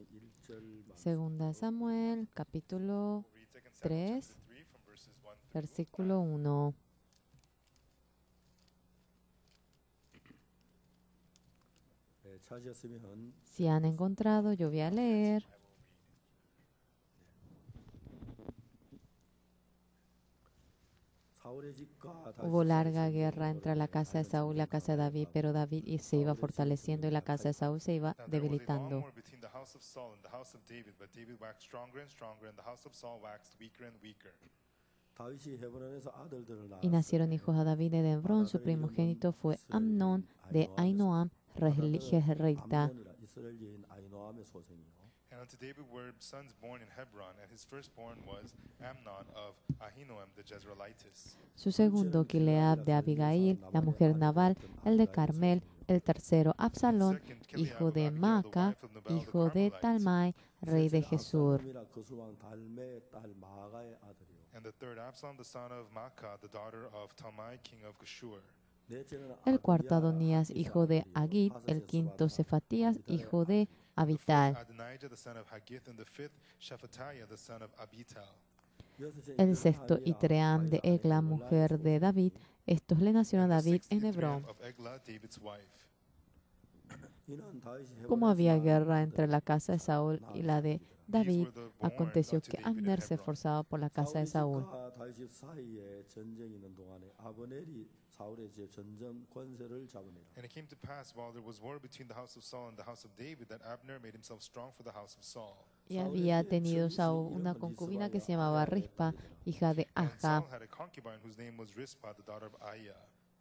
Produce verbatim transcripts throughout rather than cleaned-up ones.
Segunda Samuel, capítulo tres, versículo uno. Si han encontrado, yo voy a leer. Hubo larga guerra entre la casa de Saúl y la casa de David, pero David se iba fortaleciendo y la casa de Saúl se iba debilitando. Y nacieron hijos a David de Hebrón. Su primogénito fue Amnón de Ahinoam, jezreelita. And unto David were sons born in Hebron, and his firstborn was Amnon of Ahinoam the Jezreelitess. Su segundo, Kileab de Abigail, la mujer Nabal, el de Carmel. El tercero, Absalón, hijo de Maaca, hijo de Talmai, rey de Gesur. And the third, Absalom, the son of Maacah, the daughter of Talmai, king of Geshur. El cuarto, Adonías, hijo de Agit. El quinto, Cefatías, hijo de Abital. Adonijah, the son of Haggith, and the fifth, Shephatiah, the son of Abital. El sexto, Itream de Egla, mujer de David. Estos le nacieron a David en Hebrón. Of Eglah, David's wife. Como había guerra entre la casa de Saúl y la de David, aconteció que Abner se esforzaba por la casa de Saúl. And it came to pass while there was war between the house of Saul and the house of David that Abner made himself strong for the house of Saul. Y había tenido Saúl una concubina que se llamaba Rispa, hija de And Aja. Saul had a concubine whose name was Rizpah, the daughter of Aiah.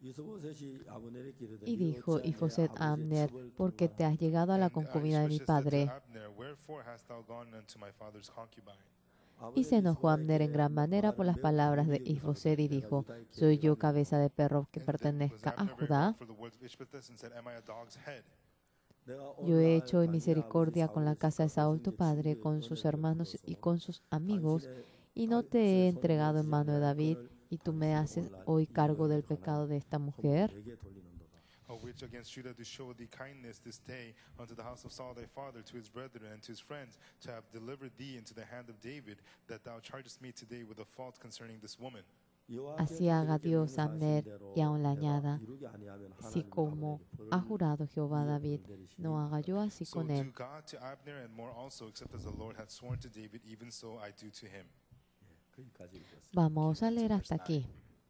Y dijo Ifoset a Abner, ¿por qué te has llegado a la And, uh, concubina de mi Ishbosheth said to padre? Abner, "Wherefore hast thou gone unto my father's concubine?" Y se enojó Abner en gran manera por las palabras de Isboset y dijo, ¿soy yo cabeza de perro que And then was pertenezca a Abner very Judá? wroth for the words of Ishbosheth and said, "Am I a dog's head?" Yo he hecho misericordia con la casa de Saúl tu padre, con sus hermanos y con sus amigos, y no te he entregado en mano de David, y tú me haces hoy cargo del pecado de esta mujer. Of which against Judah do show thee kindness this day unto the house of Saul thy father, to his brethren and to his friends, to have delivered thee into the hand of David, that thou chargest me today with a fault concerning this woman. Así haga Dios a Abner y aún la añada, así como ha jurado Jehová a David, no haga yo así So con do él. God to Abner and more also, except as the Lord hath sworn to David, even so I do to him. Vamos a leer hasta aquí.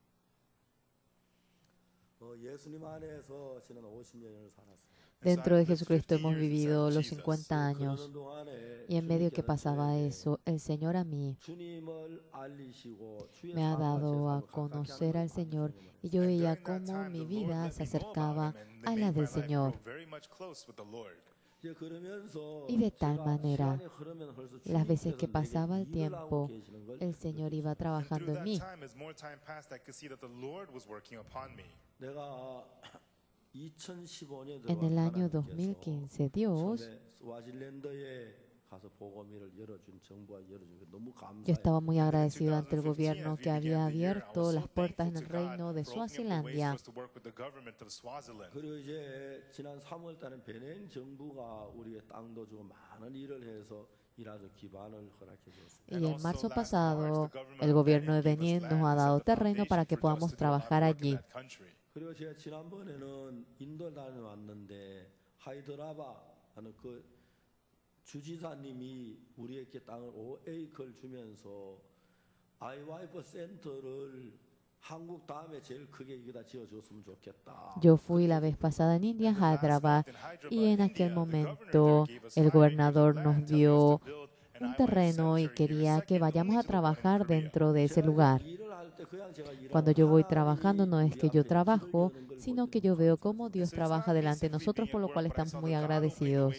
Dentro de Jesucristo hemos vivido los cincuenta años, y en medio que pasaba eso, el Señor a mí me ha dado a conocer al Señor, y yo veía cómo mi vida se acercaba a la del Señor. Y de tal manera, las veces que pasaba el tiempo, el Señor iba trabajando en mí. En el año dos mil quince, Dios, yo estaba muy agradecido ante el gobierno que había abierto las puertas en el reino de Suazilandia. Y en marzo pasado, el gobierno de Benín nos ha dado terreno para que podamos trabajar allí. 그리고 제가 지난번에는 인도 다녀왔는데 하이드라바 하는 그 주지사님이 우리에게 땅을 오 에이커를 주면서 아이와이프 센터를 한국 다음에 제일 크게 여기다 지어줬으면 좋겠다. Yo fui la vez pasada en India, Hyderabad, y en aquel momento el gobernador nos dio un terreno y quería que vayamos a trabajar dentro de ese lugar. Cuando yo voy trabajando, no es que yo trabajo, sino que yo veo cómo Dios trabaja delante de nosotros, por lo cual estamos muy agradecidos.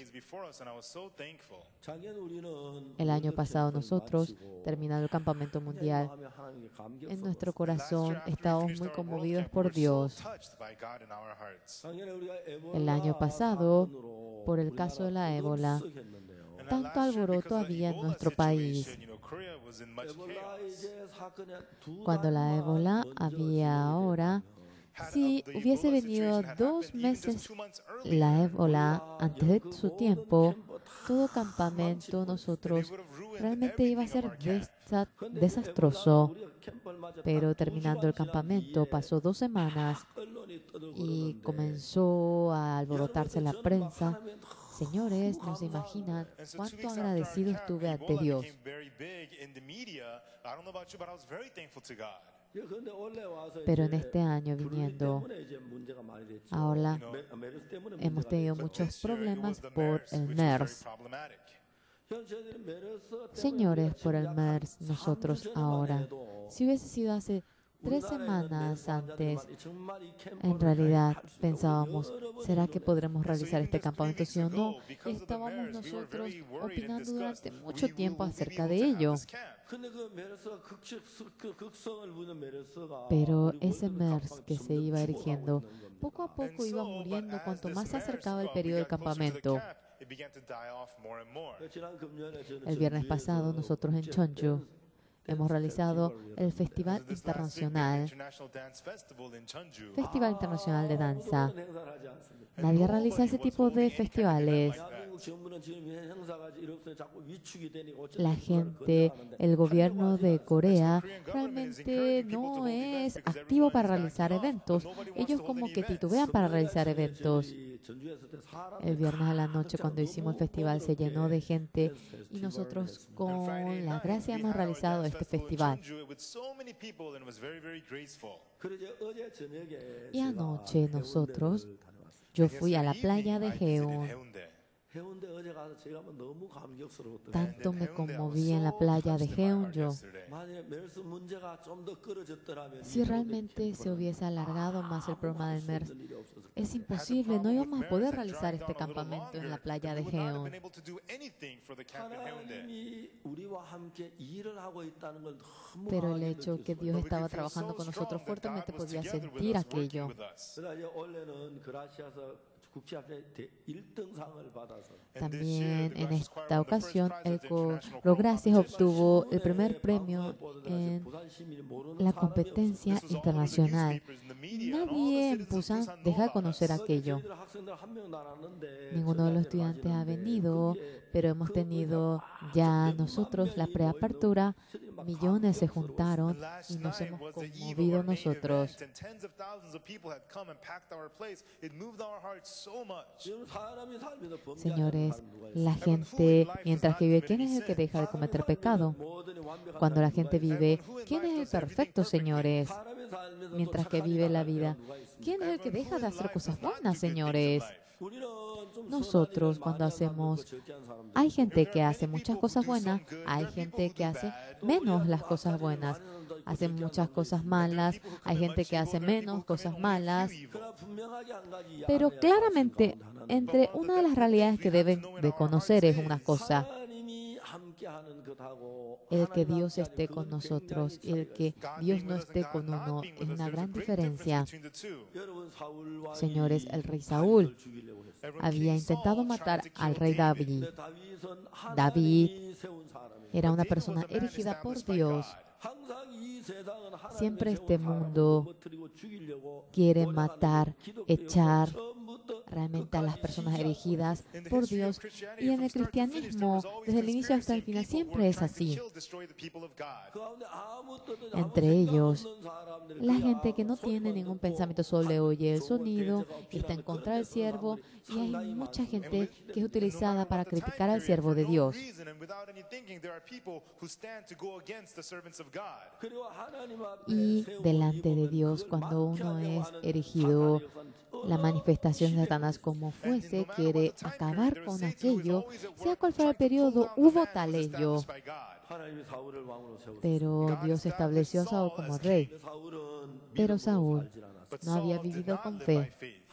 El año pasado nosotros, terminado el campamento mundial, en nuestro corazón estábamos muy conmovidos por Dios. El año pasado, por el caso de la ébola, tanto alboroto había en nuestro país. Cuando la ébola había ahora, si hubiese venido dos meses la ébola antes de su tiempo, todo campamento nosotros realmente iba a ser desa- desastroso. Pero terminando el campamento, pasó dos semanas y comenzó a alborotarse la prensa. Señores, no se imaginan And so two cuánto weeks after our agradecido camp, estuve ante Ebola Dios. became very big in the media. I don't know about you, but I was very thankful to God. Pero en este año viniendo, ahora You know, hemos tenido but muchos this year, it problemas was the por MERS, el which was very MERS. problematic. Señores, por el MERS, nosotros ahora, si hubiese sido hace tres semanas antes, en realidad pensábamos, ¿será que podremos realizar este campamento sí o no? Y estábamos nosotros opinando durante mucho tiempo acerca de ello. Pero ese MERS que se iba erigiendo, poco a poco iba muriendo cuanto más se acercaba el periodo del campamento. El viernes pasado, nosotros en Cheonju hemos realizado el Festival Internacional, Festival Internacional de Danza. Nadie realiza ese tipo de festivales. La gente, el gobierno de Corea realmente no es activo para realizar eventos. Ellos como que titubean para realizar eventos. El viernes a la noche cuando hicimos el festival se llenó de gente y nosotros con la gracia hemos realizado este festival. Y anoche nosotros, yo fui a la playa de Haeun. Tanto me conmoví en la playa de Haeunjo. Si realmente se hubiese alargado más el problema del MERS, es imposible, no íbamos a poder realizar este campamento en la playa de Haeun. Pero el hecho que Dios estaba trabajando con nosotros fuertemente podía sentir aquello. También en esta ocasión el Coro Gracias obtuvo el primer premio en la competencia internacional. Nadie en Busan deja de conocer aquello. Ninguno de los estudiantes ha venido, pero hemos tenido ya nosotros la preapertura. Millones se juntaron y nos hemos conmovido nosotros. Señores, la gente, mientras que vive, ¿quién es el que deja de cometer pecado? Cuando la gente vive, ¿quién es el perfecto, señores? Mientras que vive la vida, ¿quién es el que deja de hacer cosas buenas, señores? Nosotros cuando hacemos, hay gente que hace muchas cosas buenas, hay gente que hace menos las cosas buenas, hacen muchas cosas malas, hay gente que hace menos cosas malas, pero claramente entre una de las realidades que deben de conocer es una cosa: el que Dios esté con nosotros y el que Dios no esté con uno es una gran diferencia. Señores, el rey Saúl había intentado matar al rey David. David era una persona erigida por Dios. Siempre este mundo quiere matar, echar realmente a las personas erigidas por Dios. Y en el cristianismo, desde el inicio hasta el final, siempre es así. Entre ellos, la gente que no tiene ningún pensamiento solo le oye el sonido, está en contra del siervo, y hay mucha gente que es utilizada para criticar al siervo de Dios. Y delante de Dios, cuando uno es erigido, la manifestación de Satanás como fuese quiere acabar con aquello, sea cual fuera el periodo, hubo tal ello. Pero Dios estableció a Saúl como rey. Pero Saúl no había vivido con fe,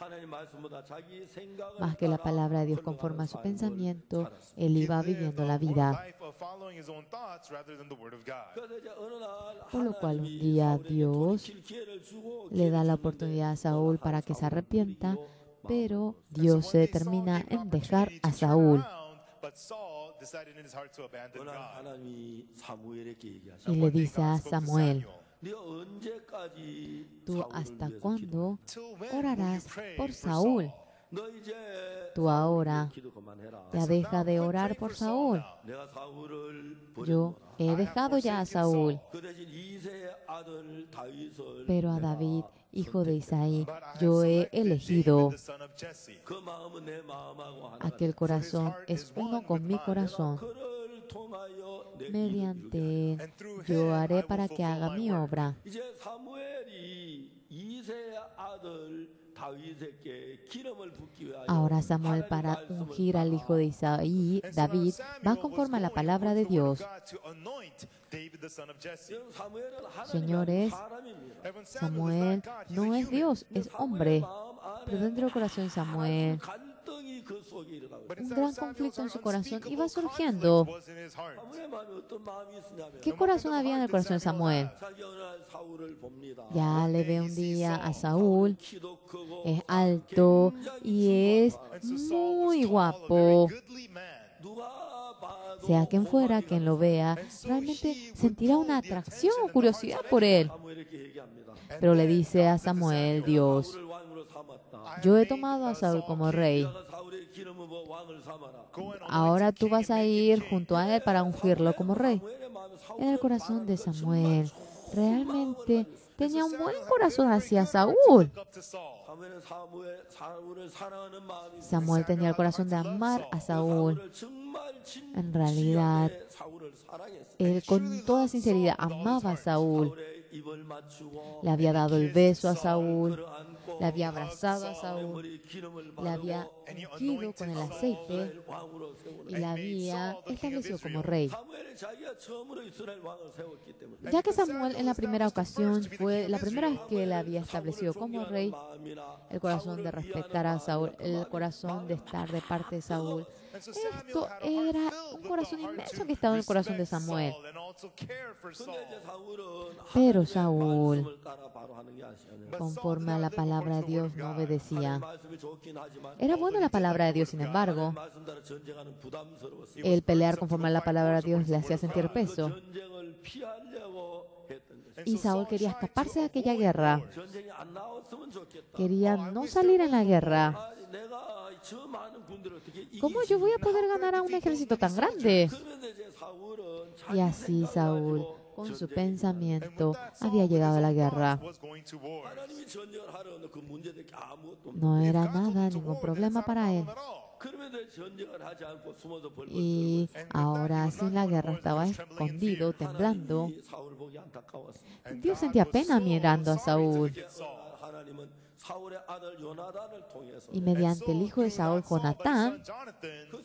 más que la palabra de Dios conforme a su pensamiento, él iba viviendo la vida. Por lo cual un día Dios le da la oportunidad a Saúl para que se arrepienta, pero Dios se determina en dejar a Saúl. Y le dice a Samuel: ¿tú hasta cuándo orarás por Saúl? 너 이제 tú ahora 기도 그만해라. ya deja de orar por Saúl. 내가 사울을 Yo 버렸노라. he dejado ya a Saúl, 그 대신 이세의 아들 다윗을 pero a 내가 David, hijo de Isaí, But I have yo he selected elegido. David, the son of Jesse. 그 마음은 내 마음하고 하나가 Aquel corazón es uno con mi corazón. 그를 통하여 내 Mediante él, And through yo him I haré will para que fulfill haga my mi work. obra. 이제 사무엘이 이세의 아들 다윗에게 기름을 붓기 위하여 Ahora Samuel, 하나님의 para 말씀을 ungir al hijo de Isaí, And so David, Samuel va was conforme a la going palabra de according to the word Dios. of God to anoint David, the son of Jesse. 여러분, 사무엘은 하나님이 Señores, 아니고 사람입니다. And when Samuel is Samuel not God, he's no a es human. Dios, 근데 es 사무엘 hombre. 마음 안에 Pero dentro del corazón de Samuel, 갈등이 그 속에 일어나고 But un inside gran of Samuel, conflicto en su corazón unspeakable iba conflict surgiendo. was in his heart. 사무엘 마음에 어떤 마음이 있으냐면 ¿Qué corazón había en el corazón de Samuel? 자기 어느 날 사울을 봅니다. Ya le ve un día a Saúl, 키도 크고 es alto 굉장히 y es And so Saul was muy tall, a guapo. very goodly man. 누가 봐도 Sea quien fuera quien lo vea, realmente sentirá una atracción o curiosidad por él. 사무엘에게 얘기합니다. Pero le dice a Samuel, Dios, 사울을 왕으로 삼았다. yo he tomado a Saúl como rey. 내가 사울의 기름을 부어 왕을 삼아라. Ahora tú vas a ir junto a él para ungirlo como rey. 사무엘의 마음에 En el 사울의 corazón de 마음은 정말 Samuel, 좋은 realmente 마음을 가지고 tenía un Samuel buen had a corazón very hacia good heart to Saúl. look up to Saul. 사무엘은 사무엘 사울을 사랑하는 마음이 Samuel tenía el corazón de amar a Saúl. 사울을 정말 En realidad, 진지하게 사울을 사랑했어요. él con toda sinceridad amaba a Saúl. 사울의 입을 맞추고 Le había dado el beso a Saúl, 끌어안고 le había abrazado a 사울의 Saúl, 머리에 기름을 le había 바르고 ungido con el aceite 사울을 왕으로 세우라. y le había establecido como rey. 사무엘은 자기가 처음으로 이스라엘 왕을 세웠기 때문에 Ya que Samuel en la primera ocasión fue la primera vez que le había establecido como rey, el corazón de respetar a Saúl, el corazón de estar de parte de Saúl. And so Esto Samuel had a heart era filled un with corazón the heart inmenso to que estaba en el corazón de respect Samuel. Saul and also care for Saul. 근데 이제 사울은 Pero 하나님의 Saúl, 말씀을 따라 바로 하는 게 아니잖아요. But Saul conforme a did la not live palabra de according to the Dios, word of no God. obedecía. 하나님의 말씀이 좋긴 하지만 Era buena la palabra de Dios, sin embargo, 하나님의 말씀 따라 전쟁하는 부담스러웠어요. el pelear conforme a la palabra de Dios le hacía sentir 그 peso. 전쟁을 피하려고 했던 것이죠. Y Saúl quería escaparse de aquella guerra. 전쟁이 안 나왔으면 좋겠다. Quería no salir en la guerra. 아니, 내가 저 많은 군대를 어떻게 ¿Cómo yo voy a poder ganar a un ejército tan grande? 그러면 이제 사울은 Y así Saúl, con su pensamiento, había llegado a la guerra. Was going to war. 하나님이 전쟁을 하려는 그 문제들이 아무것도 없는 No era God told him nada, to ningún war, problema that's not a para él. problem at all. 그러면 전쟁을 하지 않고 숨어서 벌벌 Y ahora, sin la guerra, estaba escondido, temblando. 하나님이 사울 보기 안타까웠어. Dios sentía pena mirando a Saúl. 하나님은 사울의 아들 요나단을 통해서 Y mediante el hijo de Saúl, Jonatán, 그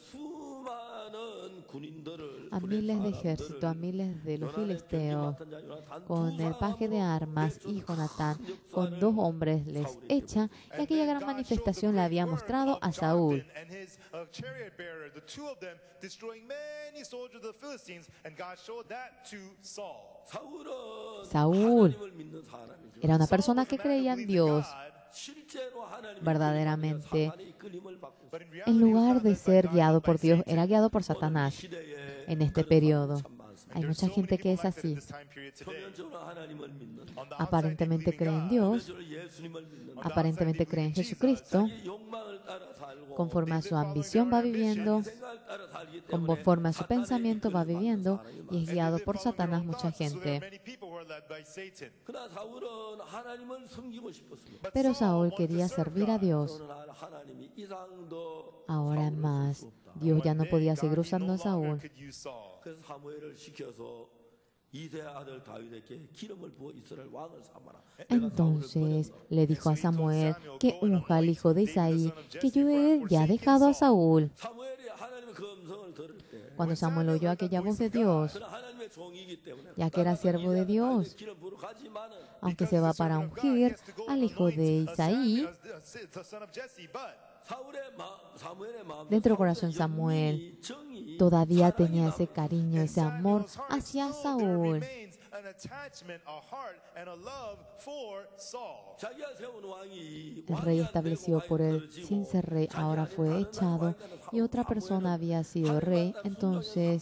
수많은 군인들을 a miles de ejércitos, a miles de los filisteos, con el paje de armas y Jonatán, con dos hombres les echa, y aquella gran manifestación le había mostrado a Saúl. And his uh, chariot bearer, the two of them, destroying many soldiers of the Philistines, and God showed that to Saul. 사울은 Saúl 하나님을 믿는 사람이죠. era una persona que creía en Dios 실제로 하나님이 verdaderamente. 사탄의 이끌림을 받고 But in reality, En he was lugar not de led by ser God, guiado but by por Dios, Satan. era guiado por Satanás. 시대에 En este 그런 periodo. 사람이 참 많습니다. Hay There's mucha so gente many que people es like that in así. this time period today. 표면적으로 하나님을 믿는, On the outside, they Aparentemente believe in creen en God. Dios, 표면적으로 예수님을 믿는, On the aparentemente outside, they creen en believe in Jesucristo, 자기 욕망을 따라 살고 conforme a They've su been ambición va following their viviendo, ambitions. 생각을 따라 살기 때문에 conforme a su 사탄의 pensamiento va 이끌림을 받는 viviendo 사람이 y es 많아요. And they guiado live por following their Satanás own mucha thoughts. So there are gente. many people who are led by Satan. 그러나 사울은 하나님을 섬기고 싶었습니다. But Pero Saul Saúl wanted to quería serve servir a God. Dios. 어느 날 하나님이 이상도 Ahora 사울을 más, 쓸수 없다. Dios ya One no day, podía God, seguir he usando no a longer Saúl. could use Saul. 그래서 사무엘을 시켜서 이세 아들 다윗에게 기름을 부어 이스라엘 왕을 삼아라. Entonces le dijo a Samuel que unja al hijo de Isaí, que yo he ya dejado a Saúl. 사무엘이 하나님의 그 음성을 들을 때, Cuando Samuel oyó aquella voz de Dios, 그는 하나님의 종이기 때문에 ya que era siervo de Dios, 기름 부으러 가지만은 aunque se va para ungir al hijo de Isaí, the son of Jesse, but 사울의 마, 사무엘의 마음 dentro del corazón de Samuel todavía tenía ese cariño, ese amor hacia Saúl. an attachment, a heart, and a love for Saul. 자기가 세운 왕이 El rey estableció por él sin ser rey, ahora fue echado y otra persona había sido rey. Entonces,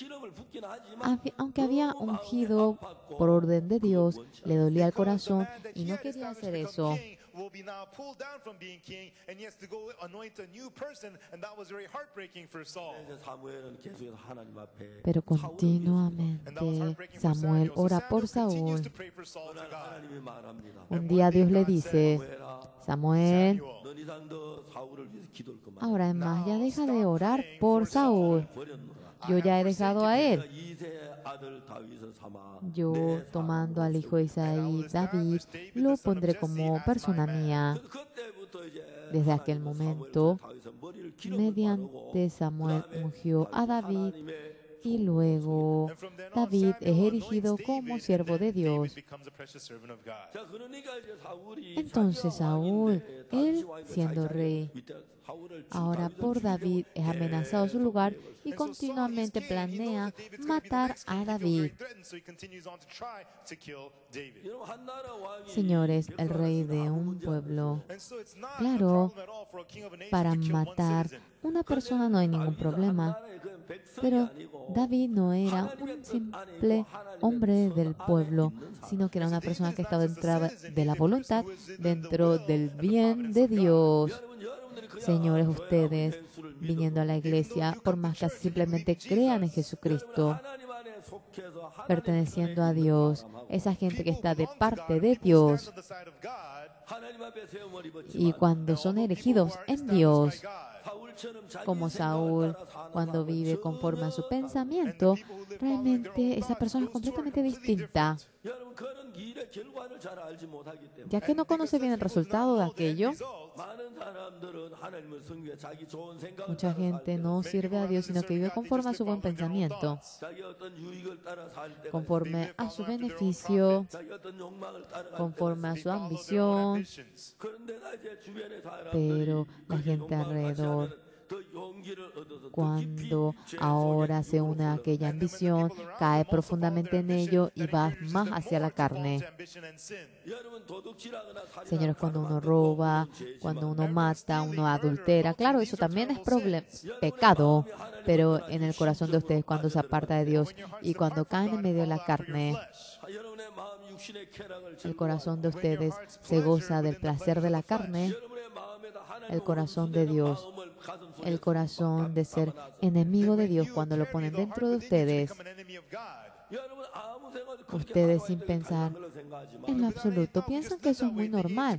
habi- aunque había ungido por orden de Dios, le dolía el corazón y no quería hacer eso. will be now pulled down from being king, and he has to go anoint a new person, and that was very heartbreaking for Saul. 이제 사무엘은 계속해서 하나님 앞에 Pero 사울을 continuamente And that was heartbreaking for Samuel Samuel. So ora por Samuel continues Saúl. to pray for Saul to 위해서 God. 하나님이 말합니다. Un día Dios le dice, 사무엘아, Samuel, 넌 이상 더 사울을 위해서 기도할 것만 ahora es más, ya deja de orar por Saúl. 버렸노라. Yo ya he dejado a él. 이세 아들 다윗을 삼아 Yo, 내 tomando al hijo de Isaí, And I will David, establish David, lo the son of pondré Jesse, como as persona my man. mía. 그때부터 이제 Desde aquel 하나님은 momento, 사무엘과 다윗의 머리를 기름을 mediante 바르고 Samuel 그다음에 ungió a David 하나님의 y luego And from then on, David es Samuel erigido anoints como David, siervo and de then Dios. David becomes a precious servant of God. 자, 그러니까 이제 사울이 Entonces 자기가 Saúl, 왕인데 él 다윗이 왕인데 siendo 자기 rey, 밑에 사울을 주- ahora 다윗을 por 죽이려고 David es amenazado su lugar y And so Saul, he's continuamente king. He knows planea that David's gonna be the matar next a king. He feels very David. threatened, so he continues on to try to kill David. 여러분, 한 나라 왕이 Señores, el 백성을 rey 쓰는 de 아무 un 문제 안 pueblo, And so it's not a claro, problem at all for a king of a nation para to kill one matar citizen. una persona no hay ningún problema. Pero David no era un simple hombre del pueblo, sino que era una persona que estaba dentro de la voluntad, dentro del bien de Dios. Señores, ustedes, viniendo a la iglesia, por más que simplemente crean en Jesucristo, perteneciendo a Dios, esa gente que está de parte de Dios, y cuando son elegidos en Dios, como Saúl, cuando vive conforme a su pensamiento, realmente esa persona es completamente distinta, ya que no conoce bien el resultado de aquello. Mucha gente no sirve a Dios, sino que vive conforme a su buen pensamiento, conforme a su beneficio, conforme a su ambición. Pero la gente alrededor, cuando ahora se une a aquella ambición, cae profundamente en ello y va más hacia la carne. Señores, cuando uno roba, cuando uno mata, uno adultera, claro, eso también es problem- pecado, pero en el corazón de ustedes, cuando se aparta de Dios y cuando caen en medio de la carne, el corazón de ustedes se goza del placer de la carne, el corazón de Dios, el corazón de ser enemigo de Dios, cuando lo ponen dentro de ustedes, ustedes sin pensar en lo absoluto piensan que eso es muy normal.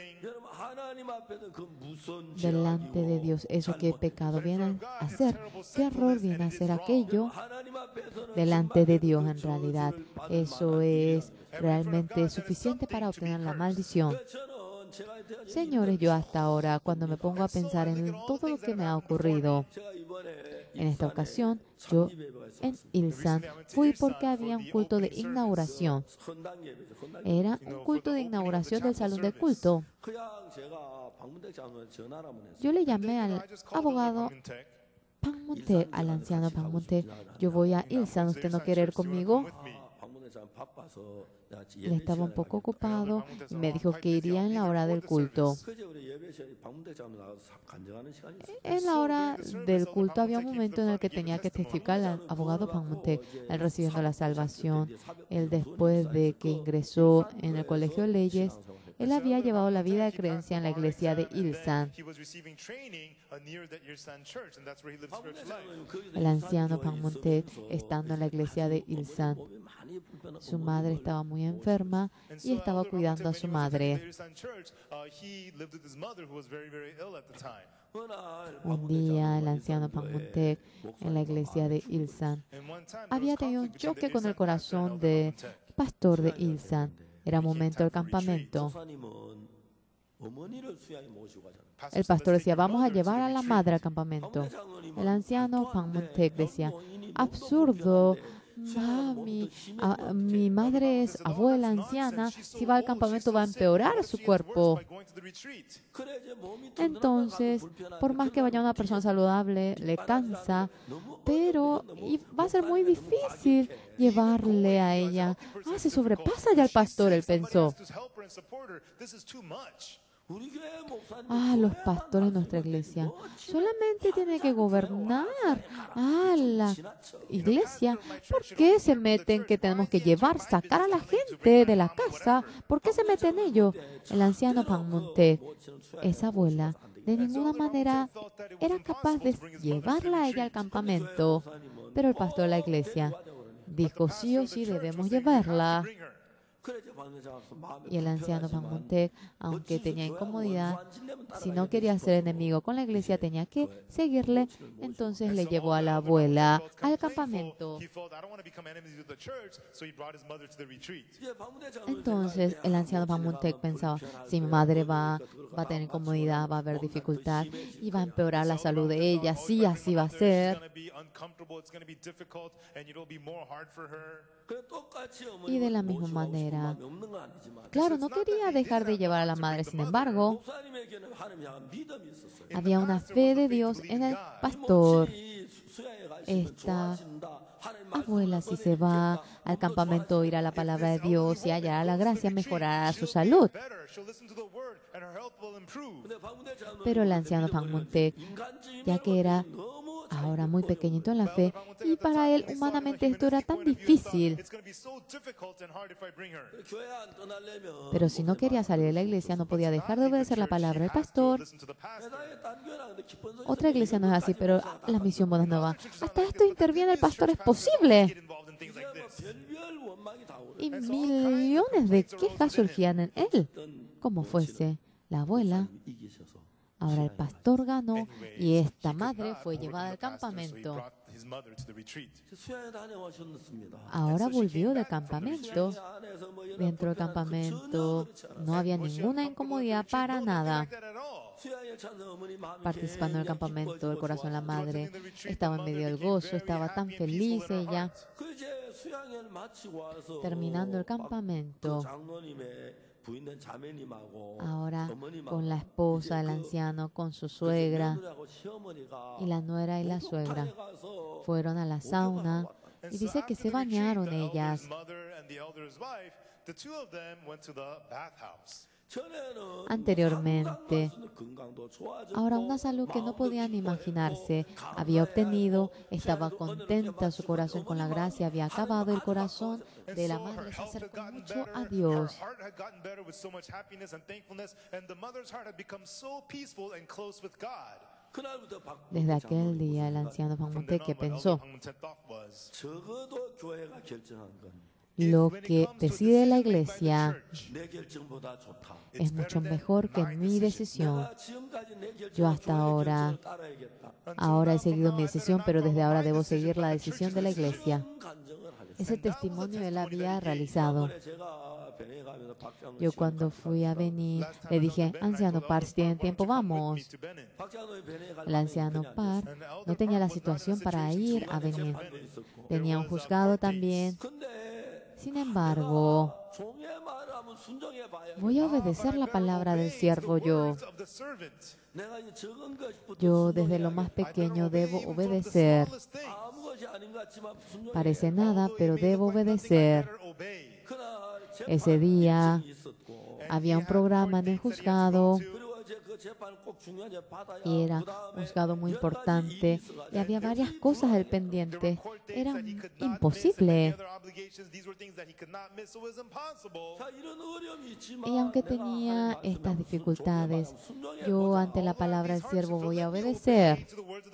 Delante de Dios, eso que pecado viene a hacer, qué error viene a hacer aquello. Delante de Dios, en realidad, eso es realmente suficiente para obtener la maldición. Señores, yo hasta ahora, cuando me pongo a pensar en todo lo que me ha ocurrido, en esta ocasión, yo en Ilsan fui porque había un culto de inauguración. Era un culto de inauguración del salón de culto. Yo le llamé al abogado Pangmonte, al anciano Pangmonte, yo voy a Ilsan, ¿usted no quiere ir conmigo? Él estaba un poco ocupado y me dijo que iría en la hora del culto. En la hora del culto había un momento en el que tenía que testificar al abogado Pangmonte, él recibiendo la salvación. Él, después de que ingresó en el colegio de leyes, él había llevado la vida de creencia en la iglesia de Ilsan. El anciano Pangmonte, estando en la iglesia de Ilsan, su madre estaba muy enferma y estaba cuidando a su madre. Un día, el anciano Pangmonte, en la iglesia de Ilsan, había tenido un choque con el corazón del pastor de Ilsan. Era momento del campamento. El pastor decía, vamos a llevar a la madre al campamento. El anciano Pangmonte decía, absurdo, mami, a, mi madre es abuela anciana, si va al campamento va a empeorar su cuerpo. Entonces, por más que vaya una persona saludable, le cansa, pero y va a ser muy difícil llevarle a ella. Ah, se sobrepasa ya el pastor, él pensó. Ah, los pastores de nuestra iglesia solamente tienen que gobernar a la iglesia. ¿Por qué se meten que tenemos que llevar, sacar a la gente de la casa? ¿Por qué se meten ellos? El anciano Pangmuntek, esa abuela, de ninguna manera era capaz de llevarla a ella al campamento. Pero el pastor de la iglesia dijo, sí o sí debemos llevarla. Y el anciano Pangmuntek, aunque tenía incomodidad, si no quería ser enemigo con la iglesia, tenía que seguirle. Entonces le llevó a la abuela al campamento. Entonces el anciano Pangmuntek pensaba, si mi madre va, va a tener incomodidad, va a haber dificultad y va a empeorar la salud de ella, sí, así va a ser. Y de la misma manera, claro, no quería dejar de llevar a la madre, sin embargo, había una fe de Dios en el pastor. Esta abuela, si se va al campamento a oír a la palabra de Dios y hallará la gracia, mejorará su salud. Pero el anciano Pangmuntek, ya que era ahora muy pequeñito en la fe, y para él humanamente esto era tan difícil. Pero si no quería salir de la iglesia, no podía dejar de obedecer la palabra del pastor. Otra iglesia no es así, pero la misión Buenas Nuevas, hasta esto interviene el pastor, es posible. Y millones de quejas surgían en él, como fuese la abuela. Ahora el pastor ganó y esta madre fue llevada al campamento. Ahora volvió del campamento. Dentro del campamento no había ninguna incomodidad para nada. Participando en el campamento, el corazón de la madre estaba en medio del gozo, estaba tan feliz ella. Terminando el campamento, ahora con la esposa del anciano, con su suegra y la nuera y la suegra fueron a la sauna y dice que se bañaron ellas. Anteriormente, ahora una salud que no podían imaginarse había obtenido, estaba contenta su corazón con la gracia, había acabado, el corazón de la madre se acercó mucho a Dios. Desde aquel día el anciano Pangmuntek que pensó, lo que decide la iglesia es mucho mejor que mi decisión. Yo hasta ahora, ahora he seguido mi decisión, pero desde ahora debo seguir la decisión de la iglesia. Ese testimonio él había realizado. Yo cuando fui a Benin, le dije, anciano Par, si tienen tiempo, vamos. El anciano Par no tenía la situación para ir a Benin. Tenía un juzgado también. Sin embargo, voy a obedecer la palabra del siervo yo. Yo desde lo más pequeño debo obedecer. Parece nada, pero debo obedecer. Ese día había un programa en el juzgado y era un juzgado muy importante y había varias cosas del pendiente. Era imposible. Y aunque tenía estas dificultades, yo ante la palabra del siervo voy a obedecer.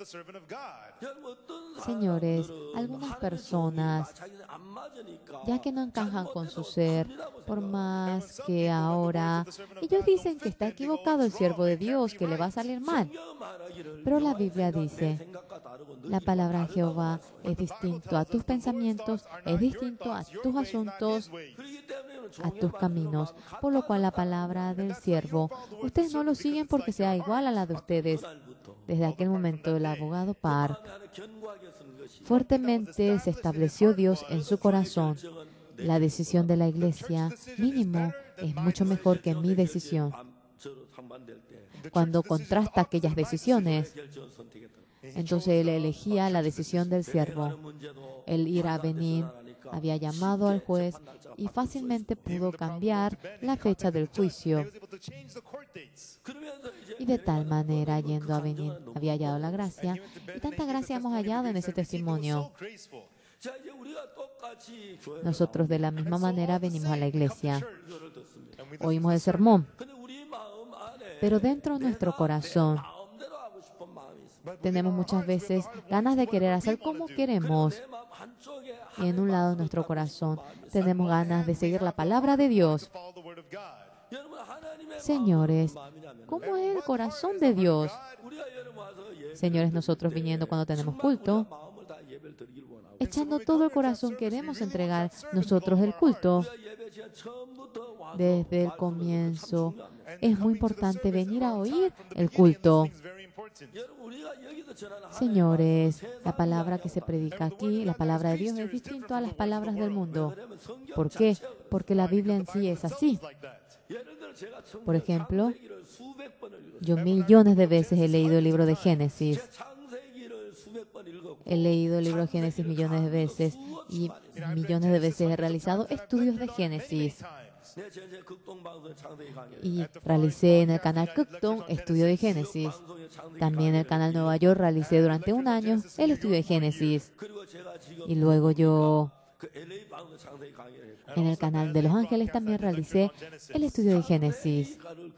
Señores, algunas personas, ya que no encajan con su ser, por más que ahora ellos dicen que está equivocado el siervo de Dios, que le va a salir mal. Pero la Biblia dice, la palabra de Jehová es distinto a tus pensamientos, es distinto a tus asuntos, a tus caminos, por lo cual la palabra del siervo, ustedes no lo siguen porque sea igual a la de ustedes. Desde aquel momento el abogado Park fuertemente se estableció Dios en su corazón. La decisión de la iglesia, mínimo, es mucho mejor que mi decisión. Cuando contrasta aquellas decisiones, entonces él elegía la decisión del siervo. El ir a Benin había llamado al juez y fácilmente pudo cambiar la fecha del juicio. Y de tal manera, yendo a venir, había hallado la gracia, y tanta gracia hemos hallado en ese testimonio. Nosotros de la misma manera venimos a la iglesia. Oímos el sermón, pero dentro de nuestro corazón tenemos muchas veces ganas de querer hacer como queremos. Y en un lado de nuestro corazón tenemos ganas de seguir la palabra de Dios. Señores, ¿cómo es el corazón de Dios? Señores, nosotros viniendo cuando tenemos culto, echando todo el corazón, queremos entregar nosotros el culto. Desde el comienzo, es muy importante venir a oír el culto. Señores, la palabra que se predica aquí, la palabra de Dios, es distinta a las palabras del mundo. ¿Por qué? Porque la Biblia en sí es así. Por ejemplo, yo millones de veces he leído el libro de Génesis. He leído el libro de Génesis millones de veces y millones de veces he realizado estudios de Génesis. Y realicé en el canal Kukton estudio de Génesis. También en el canal Nueva York realicé durante un año el estudio de Génesis. Y luego yo en el canal de Los Ángeles también realicé el estudio de Génesis.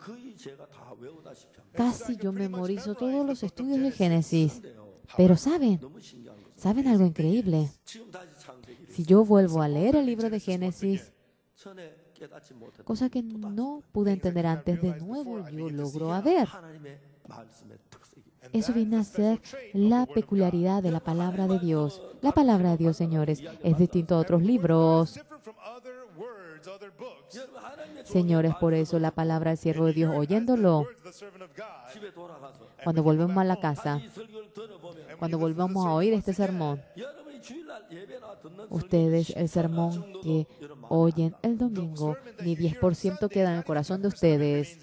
Casi yo memorizo todos los estudios de Génesis. Pero ¿saben? ¿Saben algo increíble? Si yo vuelvo a leer el libro de Génesis, cosa que no pude entender antes, de nuevo yo logro a ver. Eso viene a ser la peculiaridad de la palabra de Dios. La palabra de Dios, señores, es distinto a otros libros. Señores, por eso la palabra del siervo de Dios, oyéndolo, cuando volvemos a la casa, cuando volvamos a oír este sermón, ustedes, el sermón que oyen el domingo, ni diez por ciento queda en el corazón de ustedes.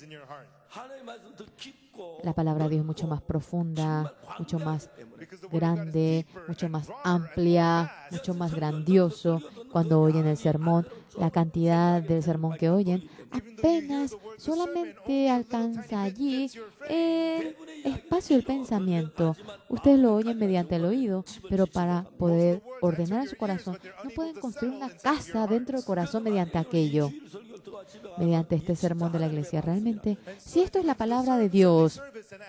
La palabra de Dios es mucho más profunda, mucho más grande, mucho más amplia, mucho más grandioso. Cuando oyen el sermón, la cantidad del sermón que oyen apenas solamente alcanza allí el espacio del pensamiento. Ustedes lo oyen mediante el oído, pero para poder ordenar en su corazón, no pueden construir una casa dentro del corazón mediante aquello, mediante este sermón de la iglesia. Realmente, si esto es la palabra de Dios,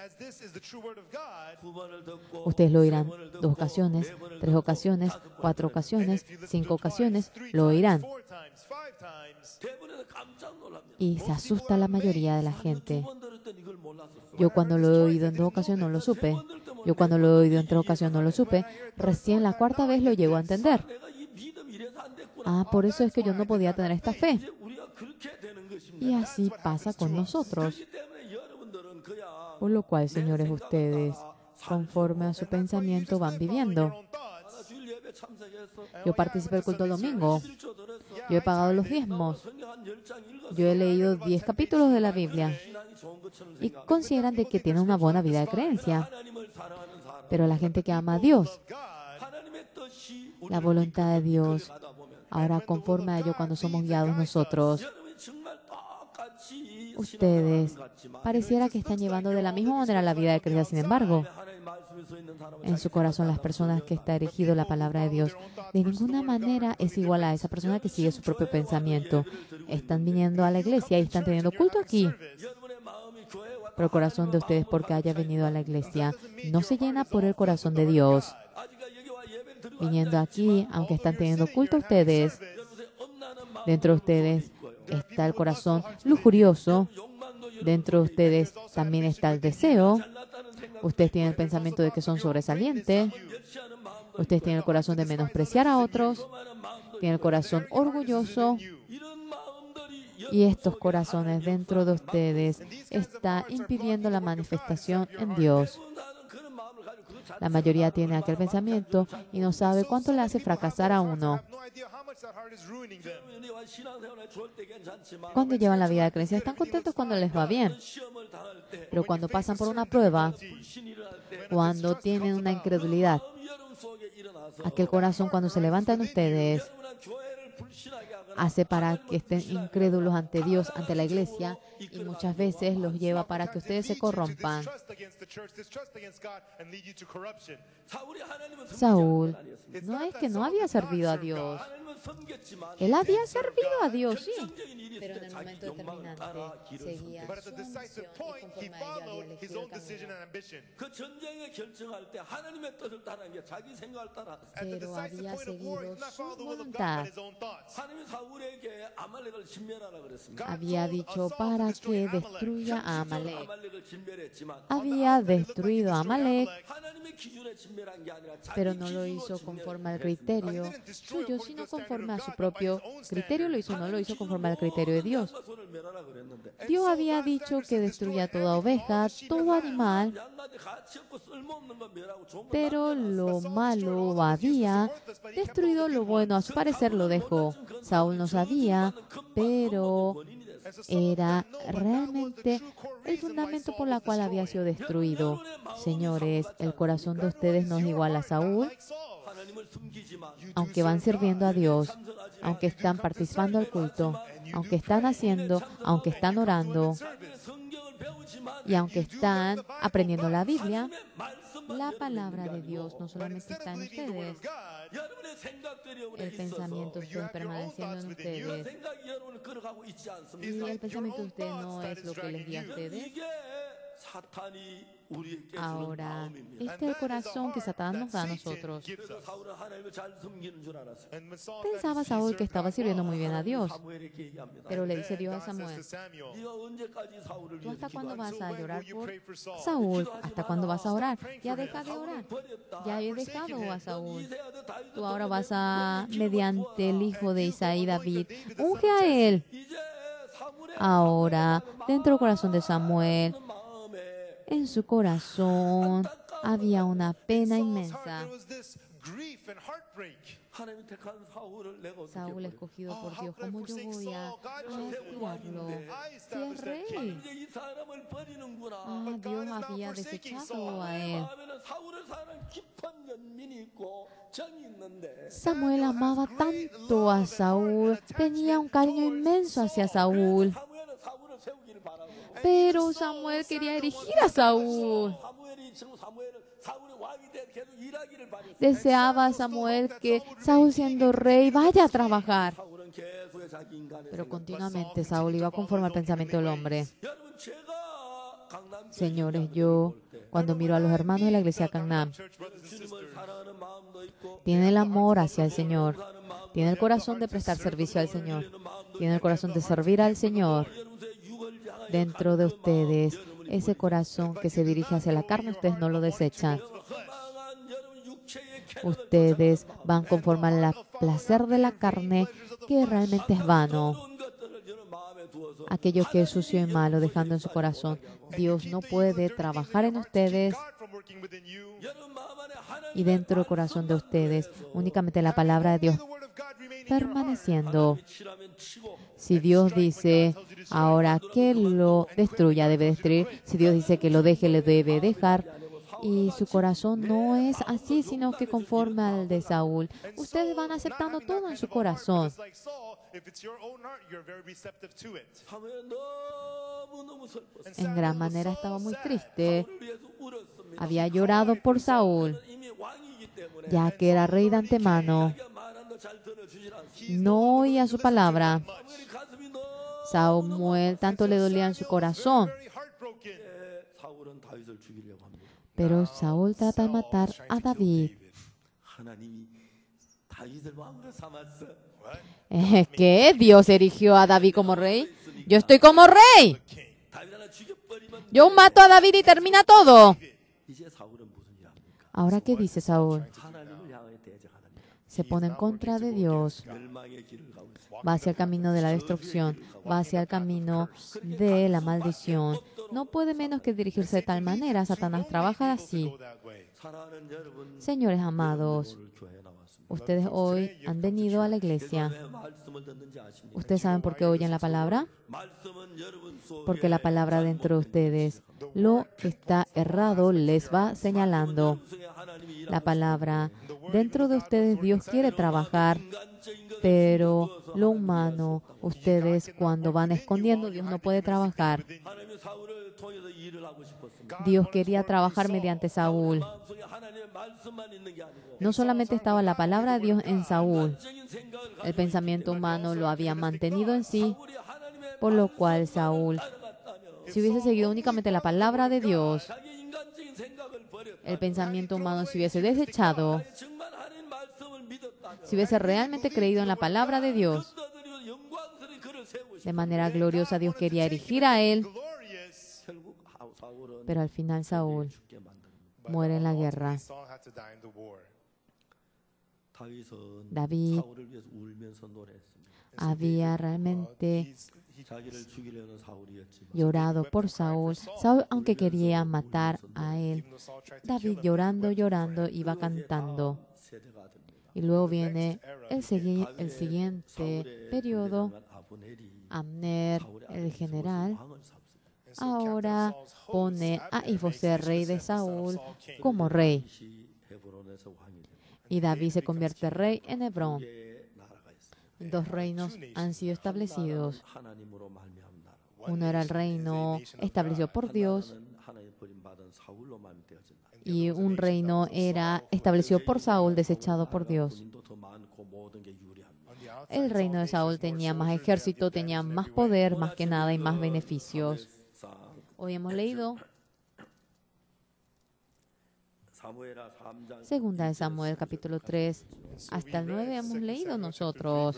ustedes lo oirán dos ocasiones, tres ocasiones, cuatro ocasiones, cinco ocasiones, lo oirán. Y se asusta la mayoría de la gente. Yo cuando lo he oído en dos ocasiones no lo supe. Yo cuando lo he oído en tres ocasiones no lo supe. Recién la cuarta vez lo llego a entender. Ah, por eso es que yo no podía tener esta fe. Y así pasa con nosotros. Por lo cual, señores, ustedes, conforme a su pensamiento, van viviendo. Yo participé del culto el domingo. Yo he pagado los diezmos. Yo he leído diez capítulos de la Biblia. Y consideran de que tienen una buena vida de creencia. Pero la gente que ama a Dios, la voluntad de Dios, ahora conforme a ello cuando somos guiados nosotros, ustedes pareciera que están llevando de la misma manera la vida de creencia. Sin embargo, en su corazón, las personas que está erigido la palabra de Dios, de ninguna manera es igual a esa persona que sigue su propio pensamiento. Están viniendo a la iglesia y están teniendo culto aquí. Pero el corazón de ustedes, porque haya venido a la iglesia, no se llena por el corazón de Dios. Viniendo aquí, aunque están teniendo culto ustedes, dentro de ustedes está el corazón lujurioso. Dentro de ustedes también está el deseo. Ustedes tienen el pensamiento de que son sobresalientes. Ustedes tienen el corazón de menospreciar a otros. Tienen el corazón orgulloso. Y estos corazones dentro de ustedes están impidiendo la manifestación en Dios. La mayoría tiene aquel pensamiento y no sabe cuánto le hace fracasar a uno. Cuando llevan la vida de creencia, están contentos cuando les va bien. Pero cuando pasan por una prueba, cuando tienen una incredulidad, aquel corazón cuando se levanta en ustedes, hace para que estén incrédulos ante Dios, ante la iglesia, y muchas veces los lleva para que ustedes se corrompan. Saúl no es que no había servido a Dios. Él había servido a Dios, sí, pero en el momento determinante seguía su ambición y conforme a ella había elegido el camino. 그 전쟁에 결정할 때 하나님의 뜻을 따라는 게 자기 생각을 따라. Pero había seguido su voluntad. 하나님이 사울에게 아말렉을 진멸하라 그랬습니다. Había dicho para que destruya a Amalek. 아말렉을 진멸했지만 Había destruido a Amalek, 하나님의 기준에 진멸한 게 아니라 자기 pero no lo hizo conforme al criterio suyo, sino conforme a su propio criterio. Lo hizo, no lo hizo conforme al criterio de Dios. Dios había dicho que destruya toda oveja, todo animal, pero lo malo había destruido lo bueno. A su parecer lo dejó. Saúl no sabía, pero era realmente el fundamento por el cual había sido destruido. Señores, el corazón de ustedes no es igual a Saúl. Aunque van sirviendo a Dios, aunque están participando del culto, aunque están haciendo, aunque están orando y aunque están aprendiendo la Biblia, la palabra de Dios no solamente está en ustedes. El pensamiento de ustedes permaneciendo en ustedes. Y el pensamiento de ustedes no es lo que les di a ustedes. Ahora, este es el corazón que Satanás nos da a nosotros. Pensaba Saúl que estaba sirviendo muy bien a Dios, pero le dice Dios a Samuel: ¿tú hasta cuándo vas a llorar por Saúl? ¿Hasta cuándo vas a orar? Ya deja de orar. Ya he dejado a Saúl. Tú ahora vas a, mediante el hijo de Isaí, David, unge a él. Ahora, dentro del corazón de Samuel, en su corazón había una pena inmensa. Saúl escogido por Dios, ¿cómo yo voy a, a esperarlo? Si es rey. Ah, Dios había desechado a él. Samuel amaba tanto a Saúl, tenía un cariño inmenso hacia Saúl. Pero Samuel quería erigir a Saúl. Deseaba a Samuel que Saúl, siendo rey, vaya a trabajar. Pero continuamente Saúl iba conforme al pensamiento del hombre. Señores, yo, cuando miro a los hermanos de la iglesia Gangnam, tiene el amor hacia el Señor, tiene el corazón de prestar servicio al Señor, tiene el corazón de servir al Señor. Dentro de ustedes, ese corazón que se dirige hacia la carne, ustedes no lo desechan. Ustedes van conforme al placer de la carne, que realmente es vano. Aquello que es sucio y malo, dejando en su corazón. Dios no puede trabajar en ustedes y dentro del corazón de ustedes, únicamente la palabra de Dios permaneciendo. Si Dios dice ahora que lo destruya, debe destruir. Si Dios dice que lo deje, le debe dejar. Y su corazón no es así, sino que conforme al de Saúl. Ustedes van aceptando todo en su corazón. En gran manera estaba muy triste. Había llorado por Saúl, ya que era rey de antemano. No oía su palabra. Samuel tanto le dolía en su corazón. Pero Saúl trata de matar a David. ¿Es que Dios erigió a David como rey? Yo estoy como rey. Yo mato a David y termina todo. Ahora, ¿qué dice Saúl? Se pone en contra de Dios. Va hacia el camino de la destrucción. Va hacia el camino de la maldición. No puede menos que dirigirse de tal manera. Satanás trabaja así. Señores amados, ustedes hoy han venido a la iglesia. ¿Ustedes saben por qué oyen la palabra? Porque la palabra dentro de ustedes, lo que está errado, les va señalando. La palabra dentro de ustedes, Dios quiere trabajar Pero lo humano, ustedes cuando van escondiendo, Dios no puede trabajar. 하나님이 사울을 통해서 일을 하고 싶었습니다. Dios quería trabajar mediante Saúl. 마음속에 하나님의 말씀만 있는 게 아니고 No solamente estaba la palabra de Dios en Saúl, 인간적인 생각을 el 가지고 pensamiento humano lo había mantenido en sí, 사울이 하나님의 por lo cual Saúl, 따라갔다면 si hubiese seguido únicamente la palabra de Dios, 자기 인간적인 생각을 버렸다면 el pensamiento humano se hubiese desechado, 정말 하나님 말씀을 믿었다면 si hubiese realmente creído en la palabra de Dios, 그들이 영광스러운 그를 세우고 de 싶어. manera gloriosa Dios quería erigir a él, 결국 사울은 pero al final Saúl 죽게 만듭니다. muere en la guerra. 다윗은 David 사울을 위해서 울면서 노래했습니다. había realmente 자기를 죽이려는 사울이었지만 llorado por Saúl. Saúl, aunque quería matar a él, David llorando, llorando, iba cantando. 세대가 됩니다. Y luego viene el, segui- el 다윗의 siguiente 사울의 periodo. 군대장관 아브넬이 Abner, 사울의 el 아들 general, 왕을 삼습니다. ahora pone a Isboset, rey de Saúl, como rey. 다윗이 헤브론에서 왕이 됩니다. Y David se convierte rey en Hebrón. 두 나라가 있습니다. Dos reinos han sido establecidos. 하나님으로 말미암은 나라. Uno era el reino establecido por Dios 하나는 하나님 버림받은 사울로만 되어진 나라. y un reino era establecido por Saúl, desechado por Dios. 군인도 더 많고 모든 게 유리합니다. El reino de Saúl tenía más ejército, tenía más poder, más que nada, y más beneficios. Hoy hemos leído 사무엘하 삼 장 Segunda de Samuel, capítulo tres, hasta el nueve hemos leído nosotros.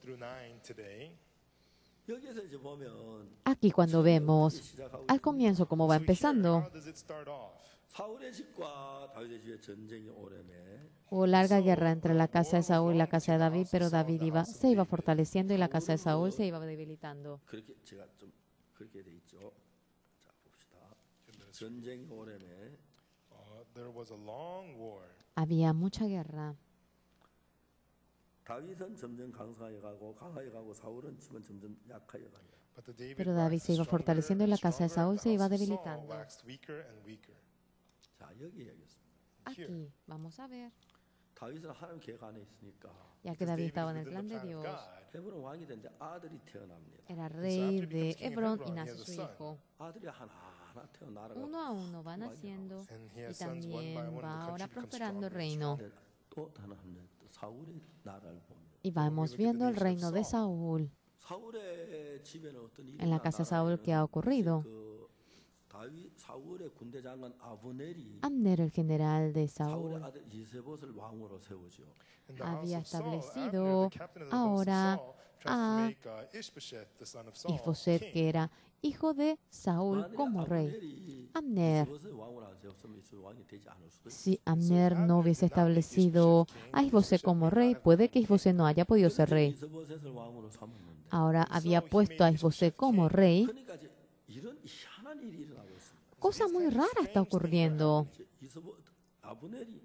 여기서 이제 보면 Aquí cuando vemos 시작하고 al comienzo cómo va empezando. 사울의 집과 다윗의 집의 전쟁이 오래매 Hubo larga guerra entre la casa de Saúl y la casa de David, pero David iba, se iba fortaleciendo y la casa de Saúl se iba debilitando. 그렇게 제가 좀 그렇게 돼 있죠. 자 봅시다. 전쟁이 오래매 There was a long war. Había mucha guerra. 다윗은 점점 강성하게 가고 강하게 가고 사울은 집은 점점 약하게 가요. But the David Pero David se iba waxed fortaleciendo y la casa de stronger, Saúl se iba the house of Saul debilitando. waxed weaker and weaker. 자 여기 얘기했습니다. Aquí, vamos a ver. 다윗은 하나님 계획 안에 있으니까 Ya que David estaba en el plan de Dios, 헤브론 왕이 되는데 아들이 태어납니다. era rey de Hebrón y nace su hijo. 아들이 하나하나 태어나가 Uno a uno va naciendo And he y has sons one by también one. va The ahora country becomes prosperando el stronger and reino. stronger. 또 다른 한 사울의 나라를 봅니다. Y vamos viendo el reino de Saúl. 사울의 집에는 어떤 일이 En la casa de Saúl, ¿qué ha ocurrido? 그 다윗 사울의 군대 장관 아브넬이 Abner, el general de 사울의 Saúl, 아들 이세봇을 왕으로 세우죠. In the house había of Saul, establecido Abner, the captain of the house of ahora Saul, tries to a make, uh, Ishbosheth, the son of Saul, Isboset, king. que era hijo de Saúl, 만약에 como rey. 아브넬이 Abner, 이세봇을 왕으로 안 세웠으면 이세봇 왕이 되지 않을 수도 있어요. si Abner no hubiese establecido a Isboset como rey, puede que Isboset no haya podido ser rey. 이세봇을 왕으로 삼았는데 Ahora había puesto a Isboset como rey. 그러니까 이제 이런 희한한 일이 일어나고 있습니다. Cosa muy rara está ocurriendo. 이제 이세봇 아브넬이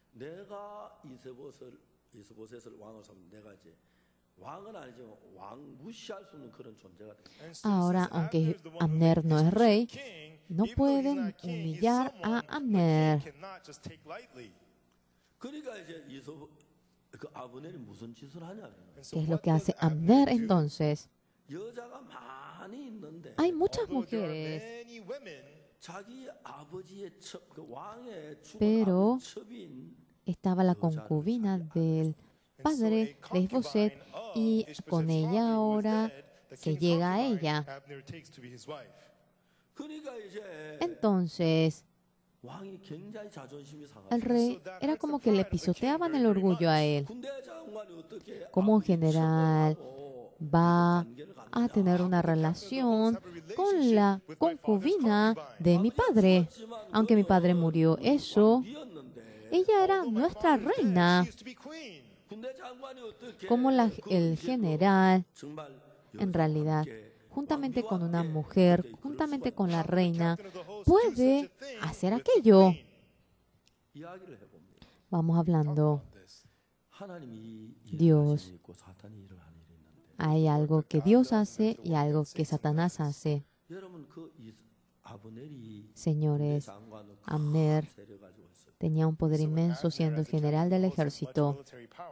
내가 이세봇을 이세봇을 왕으로 삼는 내가 이제 왕은 아니지만 왕 무시할 수 없는 그런 존재가 돼. And so Ahora, since aunque Abner's the one who Abner made no es Ishbosheth rey, king, no even though he's pueden not king, he's humillar a someone the Abner. king cannot just take lightly. 그러니까 이제 이세봇 그 아브넬이 무슨 짓을 하냐면 And so ¿Qué es lo what que hace does Abner Abner do? entonces? 여자가 많이 있는데 Hay muchas Although there are mujeres, many women, 자기 아버지의 첩, 그 왕의 죽은 Pero 아버지 첩인 estaba la concubina del padre de Isboset y con ella ahora se llega a ella. Abner takes to be his wife. 그러니까 이제 Entonces, 왕이 굉장히 자존심이 상하죠. el rey era como que le pisoteaban el orgullo a él. 군대 장관이 어떻게 Como 아버지 general 첩하고 va 관계를 갖느냐. a tener una relación con la concubina de mi padre. Aunque mi padre murió, eso, 왕이었는데 ella era nuestra reina. She used to be queen. 군대 장관이 어떻게 Como la- 그 el 이제 general, 정말 en 여자와 realidad, 함께 juntamente con una 왕비와 mujer, 함께 juntamente 그럴 con la How could the reina, captain of the host do puede such a thing hacer with the aquello. queen? 수가- 이야기를 해봅니다. Vamos Talk hablando, about this. 하나님이 Dios. 일을 있고 사탄이 일을 하는 일이 있는데 hay algo que Dios hace y algo que Satanás hace. 여러분 그 이- 아브넬이 Señores, 장관을 Abner 세력 가지고 있어요. tenía un poder So inmenso Abner, siendo el as the captain general of the del host, had much ejército. military power.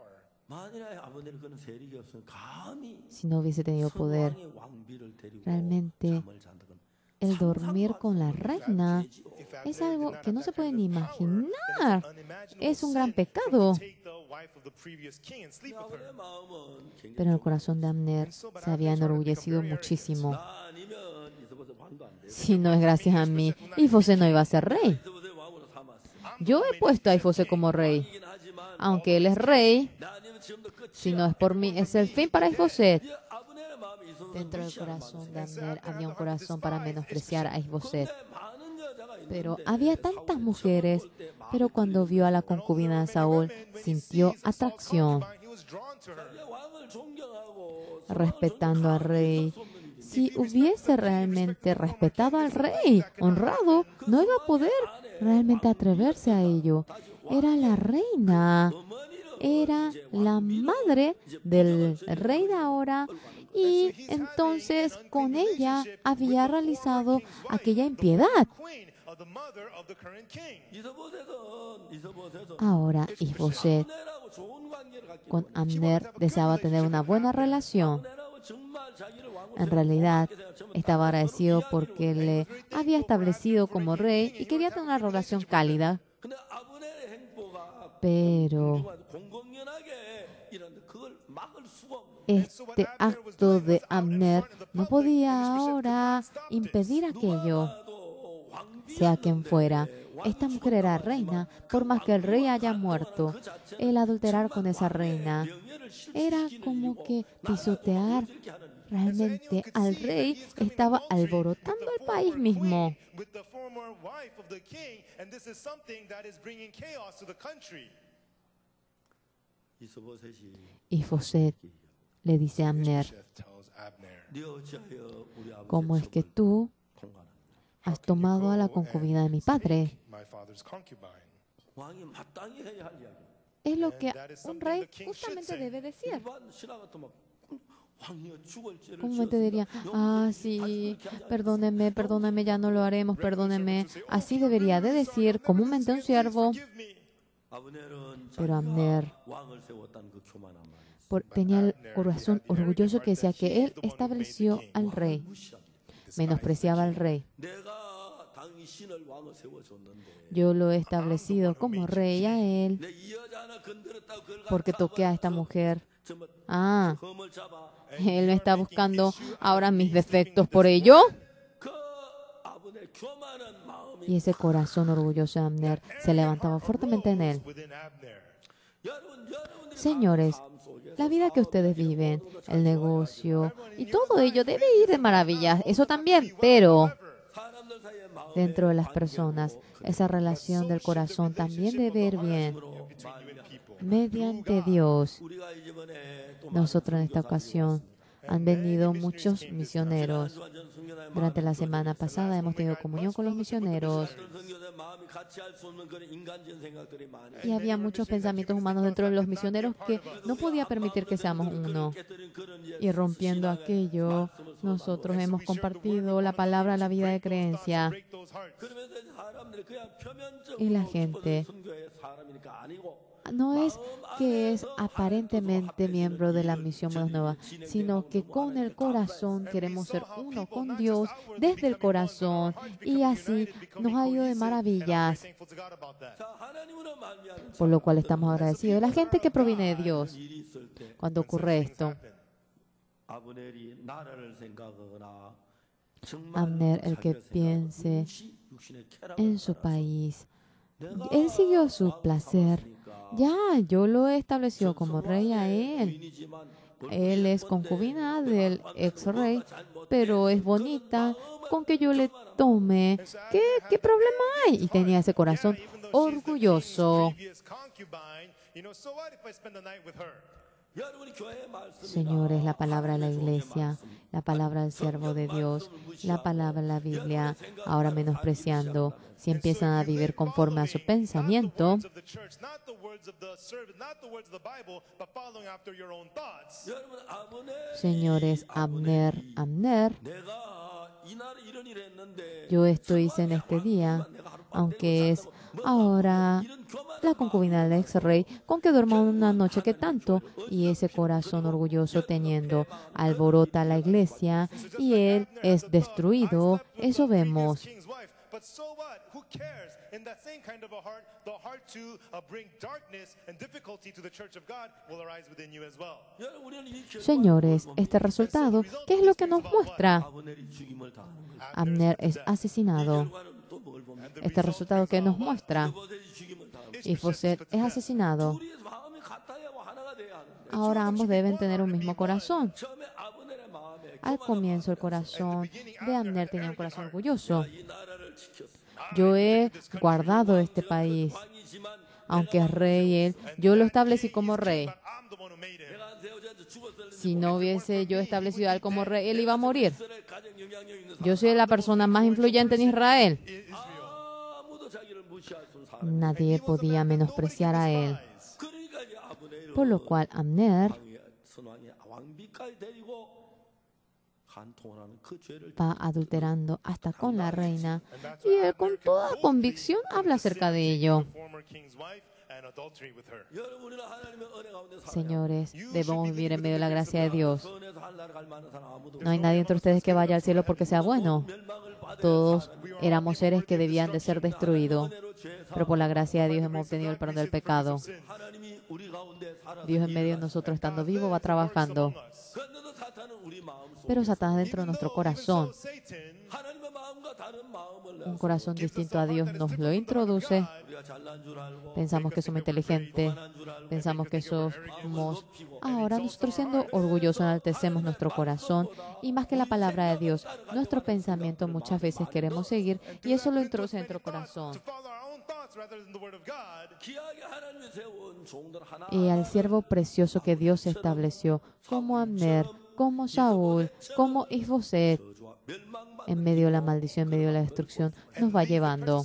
만일에 아브넬이 그런 세력이 없으면 감히 Si no hubiese tenido poder, 서왕의 왕비를 데리고 realmente 잠을 잔다. 그건 el dormir con la reina If es Abner algo did not que no have se that puede kind ni of power, imaginar. then it's an unimaginable Es un gran sin for him pecado. to take the wife of the previous king and sleep with her. 아브넬의 마음은 굉장히 Pero el corazón de Abner se había enorgullecido muchísimo. 나 아니면 이스보셋 왕도 안 돼. Si no es gracias a mí, Ifosé no iba a ser rey. 이스보셋 왕으로 삼았어. Yo he puesto a Ifosé como rey. 이긴 하지만 Aunque él es rey, 나 아니면 지금도 끝이야. si no es por mí, es el fin para Ifosé. 이 아브넬의 마음이 이스보셋 Dentro del 무시하는 corazón 마음이었어요. de Abner había un corazón para menospreciar a Isboset. 근데 많은 여자가 Pero 있는데 había tantas mujeres, pero cuando vio a la concubina de Saúl, sintió atracción, 자기가 왕을 존경하고 respetando al rey. Si hubiese realmente respetado al rey, honrado, no iba a poder realmente atreverse a ello. Era la reina, era la madre del rey de ahora, y entonces con ella había realizado aquella impiedad. 이스보셋은 이스보셋은 Ahora Isboset 아브넬하고 좋은 관계를 갖기 con Abner deseaba tener una buena relación. 아브넬하고 정말 자기를 왕으로 En realidad estaba agradecido porque le había establecido como rey y quería tener una relación cálida. 근데 아브넬의 행보가 Pero 공공연하게 이런 그걸 막을 수가 없는 este acto de Abner no podía ahora impedir aquello, 또 왕비 sea quien fuera. Esta mujer era reina, por más que el rey haya muerto. El adulterar con esa reina era como que pisotear realmente al rey, estaba alborotando el país mismo. With the former wife of the king, and this is something that is bringing chaos to the country. 이스보셋이 Isboset le dice a Abner, Ishbosheth tells Abner, 네 어찌하여 우리 아버지 ¿cómo es que tú 공간하냐 has tomado a la concubina de mi padre? my father's concubine. 왕이 마땅히 해야 할 이야기. Es lo que un rey justamente debe decir. 일반 신하 같은 막 왕이여 죽을 죄를 Comúnmente diría, ah, sí, perdóneme, perdóneme, ya no lo haremos, perdóneme. Así debería de decir comúnmente un siervo. 아브넬은 Pero Abner 왕을 세웠다는 그 교만한 말이 por- tenía el corazón orgulloso que decía que él estableció al rey, menospreciaba al rey. 내가 당신을 왕을 세워줬는데 Yo lo he establecido como rey a él 내 이 여자 하나 건드렸다고 그걸 porque toqué a esta mujer. 정말 Ah, 검을 잡아 él me está buscando ahora mis defectos por ello. 그 아브넬 교만한 마음이 Y ese corazón orgulloso de Abner se levantaba fuertemente en él. Within Abner. 여러분 여러분들이 Señores, 삶 속에서 la vida que ustedes viven, el negocio y todo ello debe ir de maravillas, eso también, pero 사람들 사이의 마음에 dentro de las personas, esa relación del corazón también debe ir bien. Between you and people. Mediante Dios, 우리가 이번에 또 nosotros en esta ocasión han venido muchos misioneros. 완전 성교사의 Durante la semana pasada hemos tenido comunión con los misioneros 성교사의 마음이 같이 할 수 없는 그런 인간적인 생각들이 많이 y había muchos pensamientos humanos dentro de los misioneros que no podía permitir que seamos uno. 깨뜨린 그런 예, Y rompiendo aquello, nosotros hemos compartido la palabra de la vida de creencia. Break those hearts. 그러면서 사람들이 그냥 표면적으로 Y la gente 선교의 사람이니까 아니고 no es que es aparentemente miembro de la misión Buenas Nuevas, sino que con el corazón queremos ser uno con Dios desde el corazón y así nos ha ido de maravillas, Thankful to God about that. 자, 하나님으로 말미암은 por lo cual estamos agradecidos. La gente que proviene de Dios, 일이 있을 때 cuando ocurre esto, 아브넬이 나라를 생각하거나 Abner, el que piense en su país, él siguió su placer. Ya, yo lo he establecido como rey a él. Él es concubina del ex rey, pero es bonita. Con que yo le tome, ¿qué, qué problema hay? Y tenía ese corazón orgulloso. Previous concubine, you know, so what if I spend the night with her? Señores, la palabra de la iglesia, la palabra del siervo de Dios, la palabra de la Biblia, ahora menospreciando, si empiezan a vivir conforme a su pensamiento, señores, Abner, Abner, Yo esto hice en este día, aunque es ahora la concubina del ex rey, con que duerma una noche que tanto, y ese corazón orgulloso teniendo alborota a la iglesia, y él es destruido. Eso vemos. But so what? Who cares? In that same kind of a heart, the heart to uh, bring darkness and difficulty to the church of God will arise within you as well. Señores, este resultado, ¿qué es lo que nos muestra? Abner es asesinado. Este resultado que nos muestra, Isboset es asesinado. Ahora ambos deben tener un mismo corazón. Al comienzo el corazón de Abner tenía un corazón orgulloso. Yo he guardado este país, aunque es rey él, yo lo establecí como rey. Si no hubiese yo establecido a él como rey, él iba a morir. Yo soy la persona más influyente en Israel. Nadie podía menospreciar a él. Por lo cual Abner va adulterando hasta con la reina, y él con toda convicción habla acerca de ello. Señores, debemos vivir en medio de la gracia de Dios. No hay nadie entre ustedes que vaya al cielo porque sea bueno. Todos éramos seres que debían de ser destruidos, pero por la gracia de Dios hemos obtenido el perdón del pecado. Dios en medio de nosotros, estando vivo, va trabajando. Pero Satanás dentro de nuestro corazón, un corazón distinto a Dios, nos lo introduce. Pensamos que somos inteligentes, pensamos que somos... Ahora nosotros, siendo orgullosos, enaltecemos nuestro corazón, y más que la palabra de Dios, nuestro pensamiento muchas veces queremos seguir, y eso lo introduce en nuestro corazón. Y al siervo precioso que Dios estableció, como Abner, como Saúl, como Isboset, en medio de la maldición, en medio de la destrucción, nos va llevando.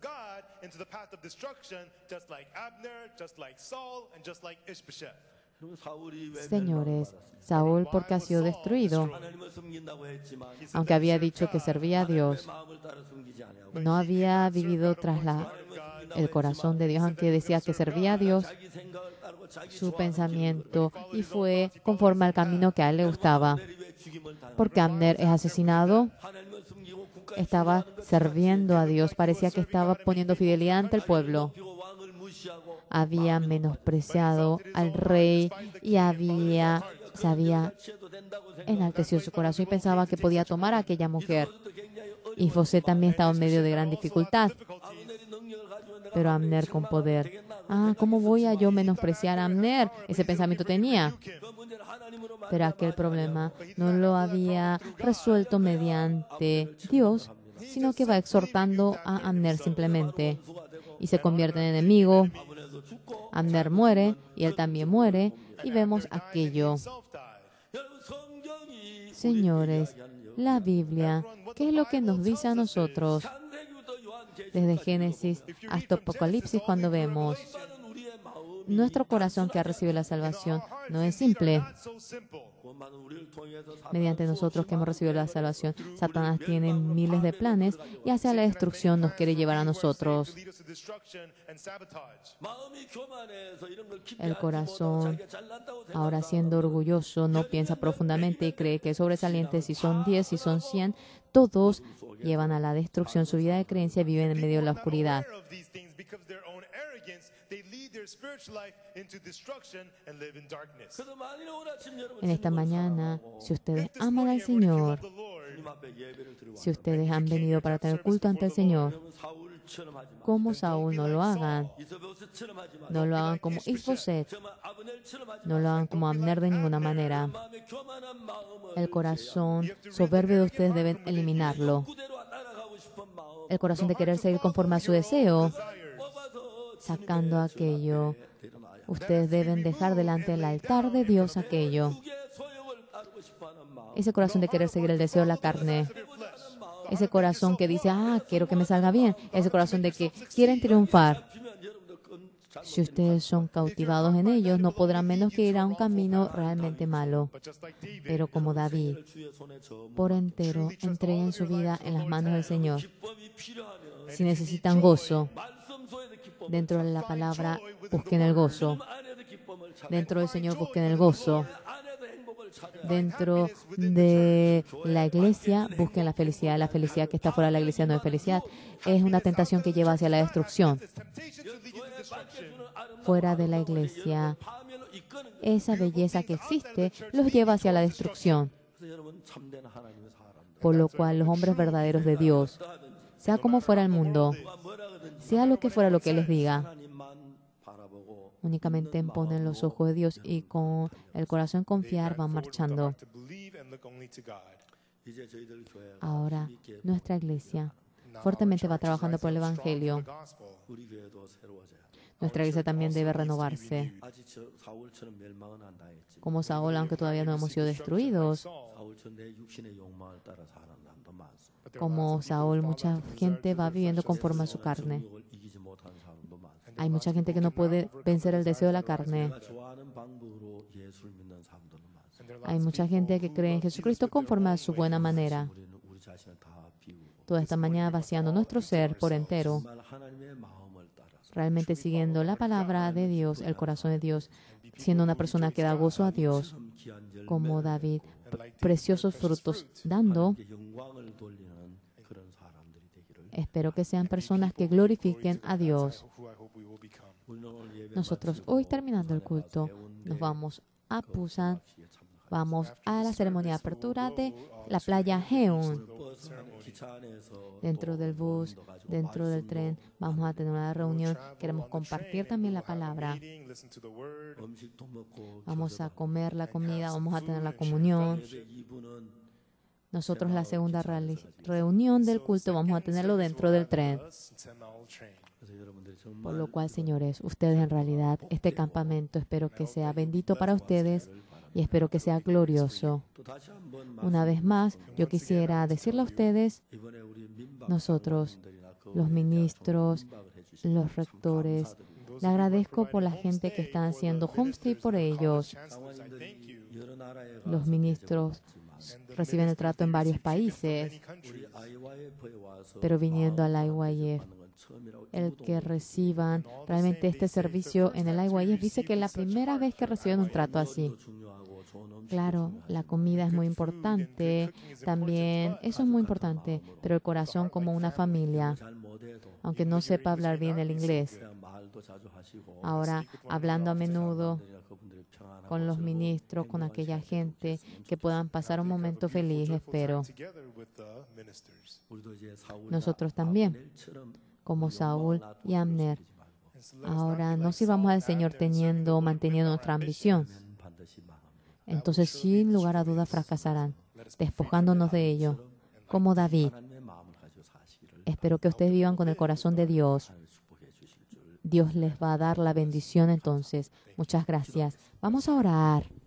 Señores, Saúl, porque ha sido destruido, aunque había dicho que servía a Dios, no había vivido tras la, el corazón de Dios, aunque decía que servía a Dios, su pensamiento, y fue conforme al camino que a él le gustaba. Porque Abner es asesinado, estaba sirviendo a Dios, parecía que estaba poniendo fidelidad ante el pueblo. Había menospreciado al rey y había, se había enaltecido su corazón y pensaba que podía tomar a aquella mujer. Y José también estaba en medio de gran dificultad. Pero Abner con poder. Ah, ¿cómo voy a yo menospreciar a Abner? Ese pensamiento tenía. Pero aquel problema no lo había resuelto mediante Dios, sino que va exhortando a Abner simplemente. Y se convierte en enemigo. Abner muere y él también muere. Y vemos aquello. Señores, la Biblia, ¿qué es lo que nos dice a nosotros? Desde Génesis hasta Apocalipsis, cuando vemos nuestro corazón que ha recibido la salvación, no es simple. Mediante nosotros que hemos recibido la salvación, Satanás tiene miles de planes y hacia la destrucción nos quiere llevar a nosotros. El corazón, ahora siendo orgulloso, no piensa profundamente y cree que es sobresaliente. Si son diez, si son cien, todos llevan a la destrucción. Su vida de creencia viven en medio de la oscuridad. En esta mañana, si ustedes aman al Señor, si ustedes han venido para tener culto ante el Señor, como Saúl, no lo hagan. No lo hagan como Isboset. No lo hagan como Abner de ninguna manera. El corazón soberbio de ustedes deben eliminarlo. El corazón de querer seguir conforme a su deseo, sacando aquello. Ustedes deben dejar delante del altar de Dios aquello. Ese corazón de querer seguir el deseo de la carne. Ese corazón que dice, ah, quiero que me salga bien. Ese corazón de que quieren triunfar. Si ustedes son cautivados en ellos, no podrán menos que ir a un camino realmente malo. Pero como David, por entero, entreguen su vida en las manos del Señor. Si necesitan gozo, dentro de la palabra, busquen el gozo. Dentro del Señor, busquen el gozo. Dentro de la iglesia, busquen la felicidad. La felicidad que está fuera de la iglesia no es felicidad. Es una tentación que lleva hacia la destrucción. Fuera de la iglesia, esa belleza que existe los lleva hacia la destrucción. Por lo cual los hombres verdaderos de Dios, sea como fuera el mundo, sea lo que fuera lo que les diga, únicamente ponen los ojos de Dios y con el corazón confiar van marchando. Ahora, nuestra iglesia fuertemente va trabajando por el Evangelio. Nuestra iglesia también debe renovarse. Como Saúl, aunque todavía no hemos sido destruidos. Como Saúl, mucha gente va viviendo conforme a su carne. Hay mucha gente que no puede vencer el deseo de la carne. Hay mucha gente que cree en Jesucristo conforme a su buena manera. Toda esta mañana vaciando nuestro ser por entero, realmente siguiendo la palabra de Dios, el corazón de Dios, siendo una persona que da gozo a Dios, como David, preciosos frutos dando. Espero que sean personas que glorifiquen a Dios. Nosotros hoy, terminando el culto, nos vamos a Busan. Vamos a la ceremonia de apertura de la playa Heun. Dentro del bus, dentro del tren, vamos a tener una reunión. Queremos compartir también la palabra. Vamos a comer la comida, vamos a tener la comunión. Nosotros la segunda reunión del culto vamos a tenerlo dentro del tren. Por lo cual, señores, ustedes en realidad, este campamento espero que sea bendito para ustedes y espero que sea glorioso. Una vez más, yo quisiera decirle a ustedes, nosotros, los ministros, los rectores, le agradezco por la gente que está haciendo homestay por ellos. Los ministros reciben el trato en varios países, pero viniendo al I Y F, el que reciban realmente este servicio en el I Y F dice que es la primera vez que reciben un trato así. Claro, la comida es muy importante, también eso es muy importante, pero el corazón como una familia, aunque no sepa hablar bien el inglés. Ahora, hablando a menudo con los ministros, con aquella gente, que puedan pasar un momento feliz, espero. Nosotros también, como Saúl y Abner. Ahora, no sirvamos al Señor teniendo o manteniendo nuestra ambición. Entonces, sin lugar a dudas, fracasarán, despojándonos de ello, como David. Espero que ustedes vivan con el corazón de Dios. Dios les va a dar la bendición entonces. Muchas gracias. Vamos a orar.